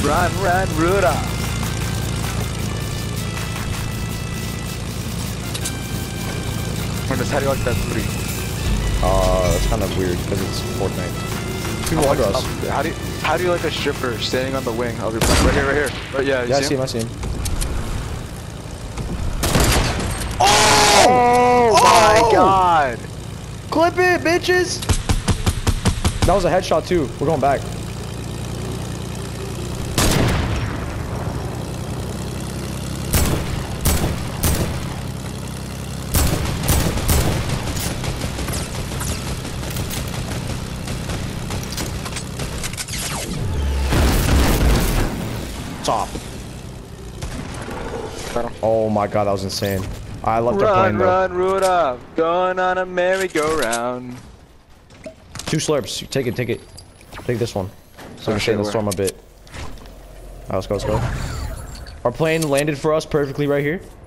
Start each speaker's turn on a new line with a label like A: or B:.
A: Run, Ruda. How do you like that 3?
B: It's kind of weird because it's Fortnite. People under us.
A: How do you like a stripper standing on the wing of your plane? Right here. Right, yeah,
B: I see him.
A: Oh my god!
B: Clip it, bitches! That was a headshot too. We're going back. Top. Oh my god, that was insane. I left the plane though.
A: Run, Ruda. Going on a merry-go-round.
B: 2 slurps. Take it. Take this one. So we can stay in the storm a bit. Alright, let's go. Our plane landed for us perfectly right here.